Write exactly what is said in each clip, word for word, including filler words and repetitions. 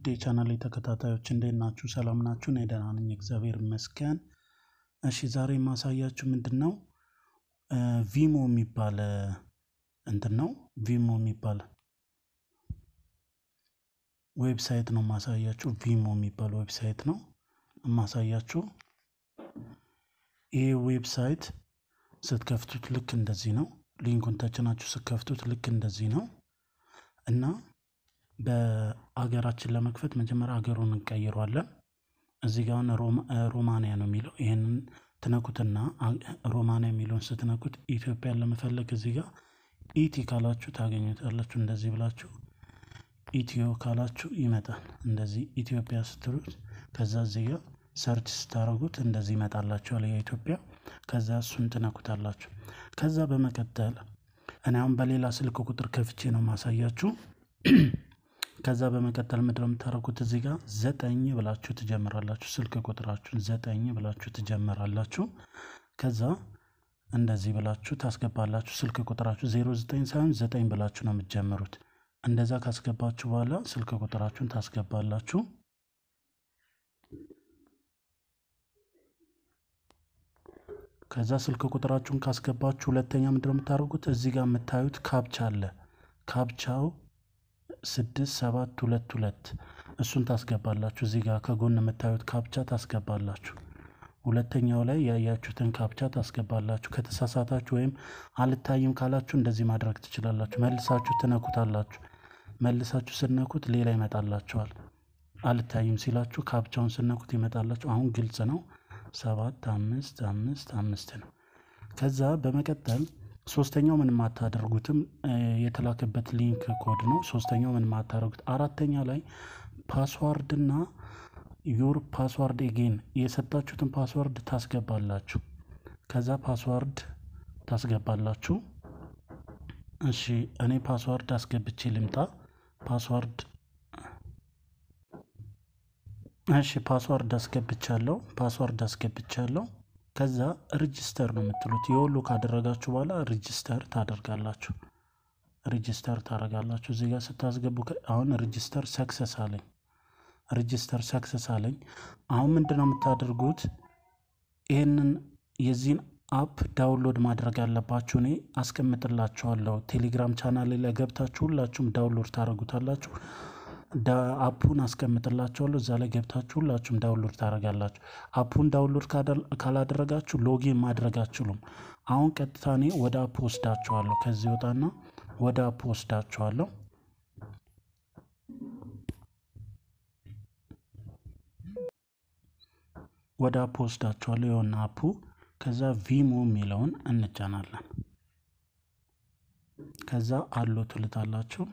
ውድ የቻናሌ ተከታታዮች እንዴት ናችሁ? ሰላም ናችሁ? እኔ ደህና ነኝ፣ እግዚአብሔር ይመስገን። እሺ ዛሬ ማሳያችሁ ምንድነው ቪሞ የሚባል እንትን ነው። ቪሞ የሚባል ዌብሳይት ነው ማሳያችሁ። ቪሞ የሚባል ዌብሳይት ነው ማሳያችሁ። ይሄ ዌብሳይት ስትከፍቱት ልክ እንደዚህ ነው። ሊንኩን ተጭናችሁ ስትከፍቱት ልክ እንደዚህ ነው እና በአገራችን ለመክፈት መጀመሪያ ሀገሩን እንቀይረዋለን። እዚህ ጋር ሮማኒያ ነው የሚለው። ይሄንን ትነኩትና ሮማኒያ የሚለውን ስትነኩት ኢትዮጵያን ለመፈለግ እዚህ ጋር ኢቲ ካላችሁ ታገኙታላችሁ። እንደዚህ ብላችሁ ኢትዮ ካላችሁ ይመጣል። እንደዚህ ኢትዮጵያ ስትሉት ከዛ እዚህ ጋር ሰርች ስታረጉት እንደዚህ ይመጣላችኋል የኢትዮጵያ። ከዛ እሱን ትነኩታላችሁ። ከዛ በመቀጠል እኔ አሁን በሌላ ስልክ ቁጥር ከፍቼ ነው ማሳያችሁ። ከዛ በመቀጠል ምንድነው የምታረጉት እዚህ ጋር ዘጠኝ ብላችሁ ትጀምራላችሁ። ስልክ ቁጥራችሁን ዘጠኝ ብላችሁ ትጀምራላችሁ። ከዛ እንደዚህ ብላችሁ ታስገባላችሁ። ስልክ ቁጥራችሁ ዜሮ ዘጠኝ ሳይሆን ዘጠኝ ብላችሁ ነው የምትጀምሩት። እንደዛ ካስገባችሁ በኋላ ስልክ ቁጥራችሁን ታስገባላችሁ። ከዛ ስልክ ቁጥራችሁን ካስገባችሁ ሁለተኛ ምንድነው የምታረጉት እዚህ ጋር የምታዩት ካፕቻ አለ። ካፕቻው ስድስት ሰባት ሁለት ሁለት እሱን ታስገባላችሁ። እዚህ ጋር ከጎን የምታዩት ካፕቻ ታስገባላችሁ። ሁለተኛው ላይ ያያችሁትን ካፕቻ ታስገባላችሁ። ከተሳሳታችሁ ወይም አልታይም ካላችሁ እንደዚህ ማድረግ ትችላላችሁ። መልሳችሁ ትነኩታላችሁ። መልሳችሁ ስነኩት ሌላ ይመጣላችኋል። አልታይም ሲላችሁ ካፕቻውን ስነኩት ይመጣላችሁ። አሁን ግልጽ ነው። ሰባት አምስት አምስት አምስት ነው። ከዛ በመቀጠል ሶስተኛው ምንም አታደርጉትም፣ የተላከበት ሊንክ ኮድ ነው። ሶስተኛው ምንም አታደርጉት። አራተኛ ላይ ፓስዋርድ እና ዩር ፓስዋርድ አጌን የሰጣችሁትን ፓስዋርድ ታስገባላችሁ። ከዛ ፓስዋርድ ታስገባላችሁ። እሺ እኔ ፓስዋርድ አስገብቼ ልምጣ። ፓስዋርድ እሺ ፓስዋርድ አስገብቻለሁ። ፓስዋርድ አስገብቻለሁ። ከዛ ሬጂስተር ነው የምትሉት። የሁሉ ካደረጋችሁ በኋላ ሬጂስተር ታደርጋላችሁ። ሬጂስተር ታደርጋላችሁ። እዚህ ጋር ስታስገቡ አሁን ሬጂስተር ሰክሰስ አለኝ። ሬጂስተር ሰክሰስ አለኝ። አሁን ምንድነው የምታደርጉት ይሄንን የዚህን አፕ ዳውንሎድ ማድረግ ያለባችሁ እኔ አስቀምጥላችኋለሁ። ቴሌግራም ቻናሌ ላይ ገብታችሁ ሁላችሁም ዳውንሎድ ታደርጉታላችሁ። አፑን አስቀምጥላችኋለሁ። እዛ ላይ ገብታችሁ ሁላችሁም ዳውንሎድ ታደርጋላችሁ። አፑን ዳውንሎድ ካላደረጋችሁ ሎጊን ማድረግ አትችሉም። አሁን ቀጥታ እኔ ወደ አፑ ወስዳችኋለሁ። ከዚህ ወጣና ወደ አፑ ወስዳችኋለሁ። ወደ አፑ ወስዳችኋለሁ። የሆነ አፑ ከዛ ቪሞ የሚለውን እንጫናለን። ከዛ አሎ ትልታላችሁ።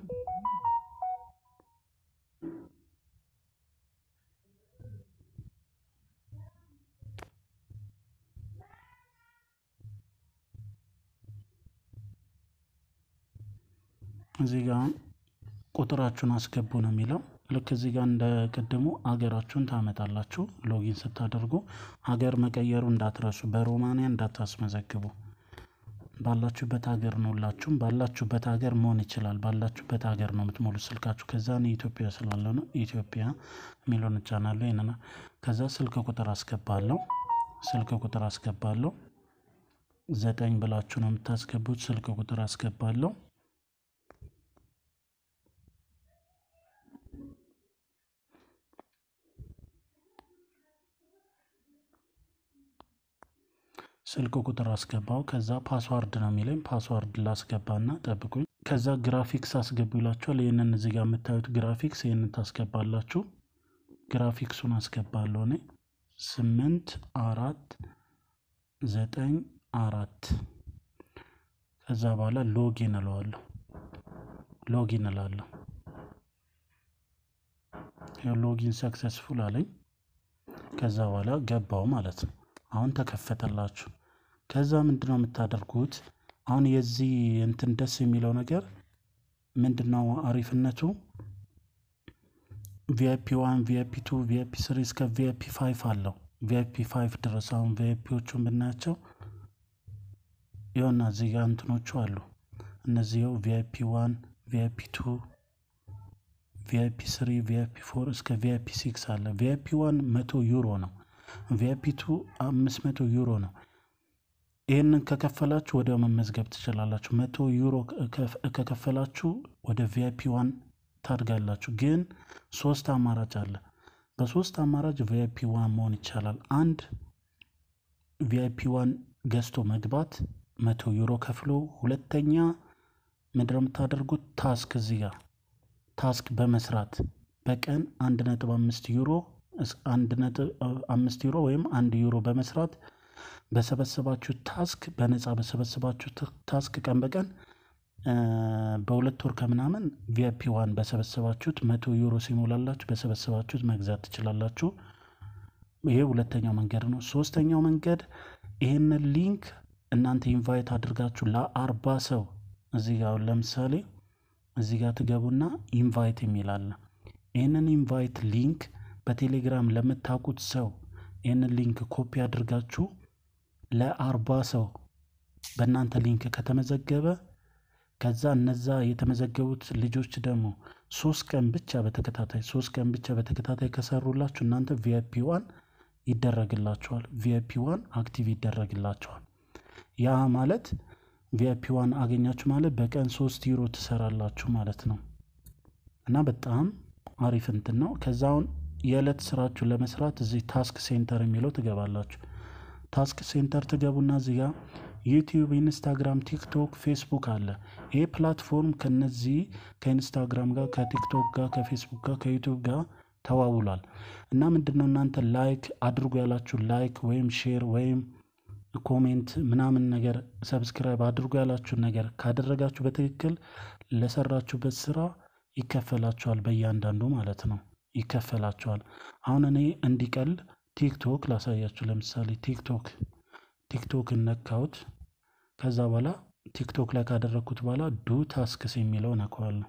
እዚህ ጋር ቁጥራችሁን አስገቡ ነው የሚለው። ልክ እዚህ ጋር እንደቀደሙ አገራችሁን ታመጣላችሁ። ሎጊን ስታደርጉ ሀገር መቀየሩ እንዳትረሱ። በሮማኒያ እንዳታስመዘግቡ። ባላችሁበት ሀገር ነው። ሁላችሁም ባላችሁበት ሀገር መሆን ይችላል። ባላችሁበት ሀገር ነው የምትሞሉት ስልካችሁ። ከዛ ነው ኢትዮጵያ ስላለ ነው ኢትዮጵያ የሚለውን ቻናል ይነና። ከዛ ስልክ ቁጥር አስገባለሁ። ስልክ ቁጥር አስገባለሁ። ዘጠኝ ብላችሁ ነው የምታስገቡት። ስልክ ቁጥር አስገባለሁ። ስልክ ቁጥር አስገባው። ከዛ ፓስዋርድ ነው የሚለኝ። ፓስዋርድ ላስገባና ጠብቁኝ። ከዛ ግራፊክስ አስገቡ ይላችኋል። ይሄንን እዚህ ጋር የምታዩት ግራፊክስ ይሄንን ታስገባላችሁ። ግራፊክሱን አስገባለሁ እኔ ስምንት አራት ዘጠኝ አራት። ከዛ በኋላ ሎጊን እለዋለሁ። ሎጊን እላለሁ። ሎጊን ሰክሰስፉል አለኝ። ከዛ በኋላ ገባው ማለት ነው። አሁን ተከፈተላችሁ። ከዛ ምንድነው የምታደርጉት አሁን የዚህ እንትን ደስ የሚለው ነገር ምንድነው አሪፍነቱ ቪአይፒ ዋን ቪአይፒ ቱ ቪአይፒ ስሪ እስከ ቪአይፒ ፋይቭ አለው። ቪአይፒ ፋይቭ ድረስ አሁን ቪአይፒዎቹን ብናያቸው ይኸውና እዚህ ጋር እንትኖቹ አሉ። እነዚህው ቪአይፒ ዋን ቪአይፒ ቱ ቪአይፒ ስሪ ቪአይፒ ፎር እስከ ቪአይፒ ሲክስ አለ። ቪአይፒ ዋን መቶ ዩሮ ነው። ቪአይፒ ቱ አምስት መቶ ዩሮ ነው። ይህንን ከከፈላችሁ ወዲያው መመዝገብ ትችላላችሁ። መቶ ዩሮ ከከፈላችሁ ወደ ቪአይፒ ዋን ታድጋላችሁ። ግን ሶስት አማራጭ አለ። በሶስት አማራጭ ቪአይፒ ዋን መሆን ይቻላል። አንድ ቪአይፒ ዋን ገዝቶ መግባት መቶ ዩሮ ከፍሎ፣ ሁለተኛ ምንድን ነው የምታደርጉት? ታስክ እዚህ ጋር ታስክ በመስራት በቀን አንድ ነጥብ አምስት ዩሮ አንድ ነጥብ አምስት ዩሮ ወይም አንድ ዩሮ በመስራት በሰበሰባችሁ ታስክ በነፃ በሰበሰባችሁ ታስክ ቀን በቀን በሁለት ወር ከምናምን ቪአይፒ ዋን በሰበሰባችሁት መቶ ዩሮ ሲሞላላችሁ በሰበሰባችሁት መግዛት ትችላላችሁ። ይሄ ሁለተኛው መንገድ ነው። ሶስተኛው መንገድ ይሄንን ሊንክ እናንተ ኢንቫይት አድርጋችሁ ለአርባ ሰው እዚህ ጋር ለምሳሌ እዚህ ጋር ትገቡና ኢንቫይት የሚል አለ። ይሄንን ኢንቫይት ሊንክ በቴሌግራም ለምታውቁት ሰው ይሄንን ሊንክ ኮፒ አድርጋችሁ ለአርባ ሰው በእናንተ ሊንክ ከተመዘገበ ከዛ እነዛ የተመዘገቡት ልጆች ደግሞ ሶስት ቀን ብቻ በተከታታይ ሶስት ቀን ብቻ በተከታታይ ከሰሩላችሁ እናንተ ቪአይፒ ዋን ይደረግላችኋል። ቪአይፒ ዋን አክቲቭ ይደረግላችኋል። ያ ማለት ቪአይፒ ዋን አገኛችሁ ማለት በቀን ሶስት ዩሮ ትሰራላችሁ ማለት ነው። እና በጣም አሪፍ እንትን ነው። ከዛውን የዕለት ስራችሁ ለመስራት እዚህ ታስክ ሴንተር የሚለው ትገባላችሁ። ታስክ ሴንተር ትገቡና እዚህ ጋር ዩቲዩብ፣ ኢንስታግራም፣ ቲክቶክ፣ ፌስቡክ አለ። ይሄ ፕላትፎርም ከነዚህ ከኢንስታግራም ጋር ከቲክቶክ ጋር ከፌስቡክ ጋር ከዩቲዩብ ጋር ተዋውሏል። እና ምንድነው እናንተ ላይክ አድርጉ ያላችሁ ላይክ ወይም ሼር ወይም ኮሜንት ምናምን ነገር ሰብስክራይብ አድርጉ ያላችሁ ነገር ካደረጋችሁ በትክክል ለሰራችሁበት ስራ ይከፈላችኋል። በእያንዳንዱ ማለት ነው ይከፈላችኋል። አሁን እኔ እንዲቀል ቲክቶክ ላሳያችሁ። ለምሳሌ ቲክቶክ ቲክቶክ ነካውት። ከዛ በኋላ ቲክቶክ ላይ ካደረኩት በኋላ ዱ ታስክስ የሚለው ነካዋለሁ።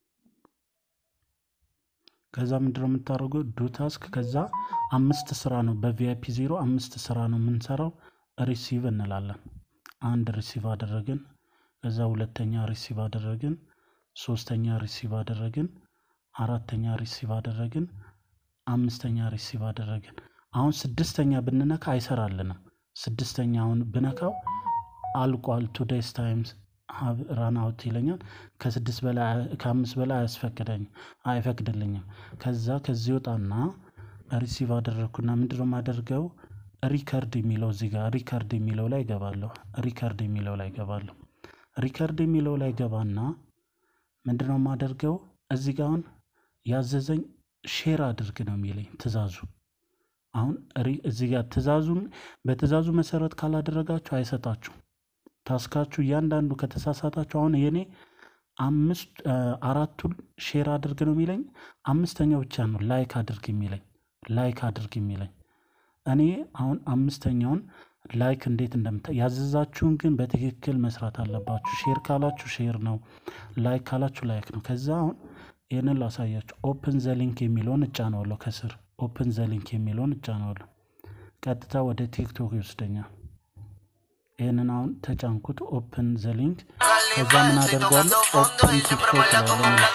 ከዛ ምንድነው የምታደርገው? ዱ ታስክ። ከዛ አምስት ስራ ነው በቪአይፒ ዜሮ አምስት ስራ ነው የምንሰራው። ሪሲቭ እንላለን። አንድ ሪሲቭ አደረግን። ከዛ ሁለተኛ ሪሲቭ አደረግን። ሶስተኛ ሪሲቭ አደረግን። አራተኛ ሪሲቭ አደረግን። አምስተኛ ሪሲቭ አደረግን። አሁን ስድስተኛ ብንነካ አይሰራልንም። ስድስተኛውን ብነካው አልቋል ቱዴይስ ታይምስ ሃቭ ራን አውት ይለኛል። ከስድስት በላይ ከአምስት በላይ አያስፈቅደኝ አይፈቅድልኝም። ከዛ ከዚህ ወጣና ሪሲቭ አደረኩና ምንድነው ማደርገው? ሪከርድ የሚለው እዚህ ጋር ሪከርድ የሚለው ላይ ገባለሁ። ሪከርድ የሚለው ላይ ገባለሁ። ሪከርድ የሚለው ላይ ገባና ምንድነው ማደርገው? እዚህ ጋር አሁን ያዘዘኝ ሼር አድርግ ነው የሚለኝ ትእዛዙ። አሁን እዚህ ጋር ትእዛዙን በትእዛዙ መሰረት ካላደረጋችሁ አይሰጣችሁ። ታስካችሁ እያንዳንዱ ከተሳሳታችሁ አሁን የኔ አምስት አራቱን ሼር አድርግ ነው የሚለኝ፣ አምስተኛው ብቻ ነው ላይክ አድርግ የሚለኝ ላይክ አድርግ የሚለኝ። እኔ አሁን አምስተኛውን ላይክ እንዴት እንደምታ ያዘዛችሁን ግን በትክክል መስራት አለባችሁ። ሼር ካላችሁ ሼር ነው፣ ላይክ ካላችሁ ላይክ ነው። ከዛ አሁን ይሄንን ላሳያችሁ። ኦፕን ዘ ሊንክ የሚለውን እጫነዋለሁ። ከስር ኦፕን ዘ ሊንክ የሚለውን እጫነዋለሁ። ቀጥታ ወደ ቲክቶክ ይወስደኛል። ይሄንን አሁን ተጫንኩት። ኦፕን ዘ ሊንክ። ከዛ ምን አደርጋለሁ? ኦፕን ቲክቶክ ላይ ለምን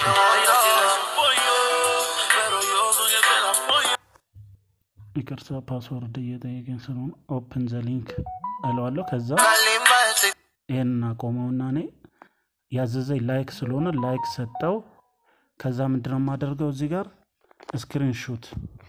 ይቅርታ ፓስወርድ እየጠየቀኝ ስለሆነ ኦፕን ዘ ሊንክ እለዋለሁ። ከዛ ይሄንን አቆመውና እኔ ያዘዘኝ ላይክ ስለሆነ ላይክ ሰጠው። ከዛ ምንድነው የማደርገው? እዚህ ጋር ስክሪንሾት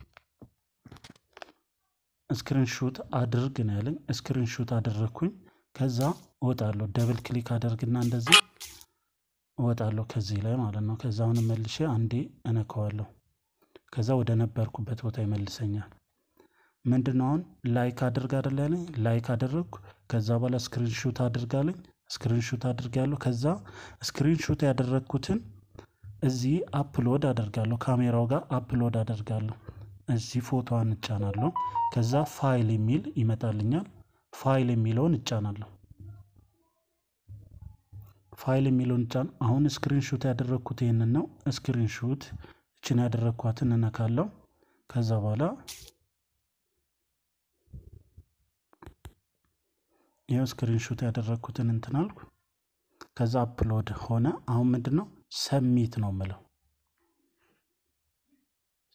ስክሪንሾት አድርግ ነው ያለኝ። ስክሪንሾት አደረኩኝ። ከዛ እወጣለሁ። ደብል ክሊክ አደርግና እንደዚህ እወጣለሁ ከዚህ ላይ ማለት ነው። ከዛ አሁን መልሼ አንዴ እነካዋለሁ። ከዛ ወደ ነበርኩበት ቦታ ይመልሰኛል። ምንድነው አሁን ላይክ አድርግ አይደል ያለኝ? ላይክ አደረኩ። ከዛ በኋላ ስክሪንሾት አድርጋለኝ። ስክሪንሾት አድርጋለሁ። ከዛ ስክሪንሾት ያደረኩትን እዚህ አፕሎድ አደርጋለሁ። ካሜራው ጋር አፕሎድ አደርጋለሁ። እዚህ ፎቶዋን እጫናለሁ። ከዛ ፋይል የሚል ይመጣልኛል። ፋይል የሚለውን እጫናለሁ። ፋይል የሚለውን እጫን። አሁን ስክሪንሾት ያደረኩት ይሄንን ነው። ስክሪንሾት እቺን ያደረኳትን እነካለሁ። ከዛ በኋላ ይሄው ስክሪንሾት ያደረኩትን እንትን አልኩ። ከዛ አፕሎድ ሆነ። አሁን ምንድነው ሰሚት ነው የምለው።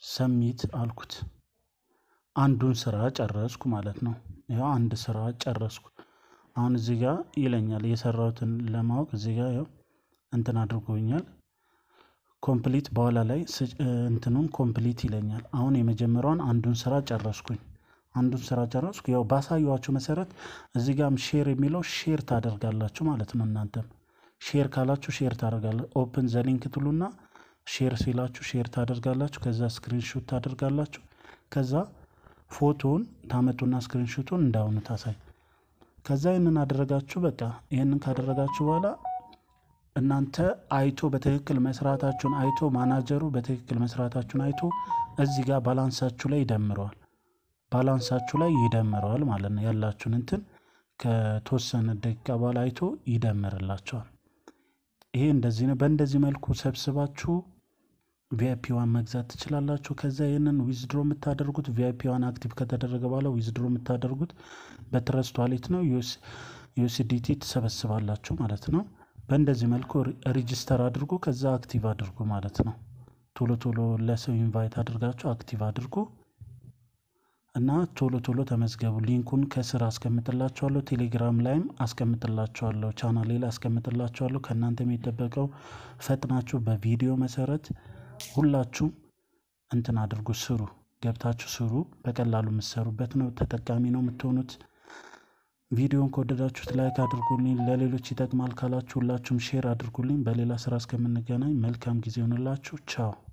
ሰሚት አልኩት። አንዱን ስራ ጨረስኩ ማለት ነው። ያው አንድ ስራ ጨረስኩ። አሁን እዚህ ጋር ይለኛል የሰራሁትን ለማወቅ እዚህ ጋር ያው እንትን አድርጎኛል። ኮምፕሊት በኋላ ላይ እንትኑን ኮምፕሊት ይለኛል። አሁን የመጀመሪያውን አንዱን ስራ ጨረስኩኝ። አንዱን ስራ ጨረስኩ። ያው ባሳየኋችሁ መሰረት እዚህ ጋርም ሼር የሚለው ሼር ታደርጋላችሁ ማለት ነው። እናንተም ሼር ካላችሁ ሼር ታደርጋላችሁ። ኦፕን ዘ ሊንክ ትሉና ሼር ሲላችሁ ሼር ታደርጋላችሁ። ከዛ ስክሪንሾት ታደርጋላችሁ። ከዛ ፎቶውን ታመጡና ስክሪንሾቱን እንዳሁኑ ታሳይ። ከዛ ይህንን አደረጋችሁ። በቃ ይህንን ካደረጋችሁ በኋላ እናንተ አይቶ በትክክል መስራታችሁን አይቶ ማናጀሩ በትክክል መስራታችሁን አይቶ እዚህ ጋር ባላንሳችሁ ላይ ይደምረዋል። ባላንሳችሁ ላይ ይደምረዋል ማለት ነው። ያላችሁን እንትን ከተወሰነ ደቂቃ በኋላ አይቶ ይደምርላችኋል። ይሄ እንደዚህ ነው። በእንደዚህ መልኩ ሰብስባችሁ ቪአይፒ ዋን መግዛት ትችላላችሁ። ከዛ ይሄንን ዊዝድሮ የምታደርጉት ቪአይፒ ዋን አክቲቭ ከተደረገ በኋላ ዊዝድሮ የምታደርጉት በትረስት ዋሌት ነው። ዩኤስዲቲ ትሰበስባላችሁ ማለት ነው። በእንደዚህ መልኩ ሬጂስተር አድርጉ። ከዛ አክቲቭ አድርጉ ማለት ነው። ቶሎ ቶሎ ለሰው ኢንቫይት አድርጋችሁ አክቲቭ አድርጉ እና ቶሎ ቶሎ ተመዝገቡ። ሊንኩን ከስር አስቀምጥላችኋለሁ። ቴሌግራም ላይም አስቀምጥላችኋለሁ። ቻናሌ ላይ አስቀምጥላችኋለሁ። ከእናንተ የሚጠበቀው ፈጥናችሁ በቪዲዮ መሰረት ሁላችሁም እንትን አድርጉ፣ ስሩ፣ ገብታችሁ ስሩ። በቀላሉ የምትሰሩበት ነው። ተጠቃሚ ነው የምትሆኑት። ቪዲዮን ከወደዳችሁት ላይክ አድርጉልኝ። ለሌሎች ይጠቅማል ካላችሁ ሁላችሁም ሼር አድርጉልኝ። በሌላ ስራ እስከምንገናኝ መልካም ጊዜ ይሁንላችሁ። ቻው።